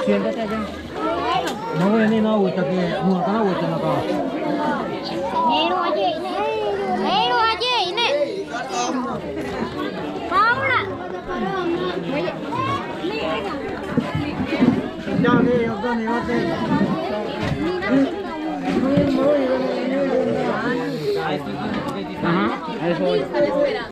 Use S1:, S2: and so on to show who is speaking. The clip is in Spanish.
S1: Siéntate allá. No voy a ni no gusta que no está no gusta acá.
S2: Nero aja ini. Paula.
S1: Ya ni otra ni otra. Ajá, eso.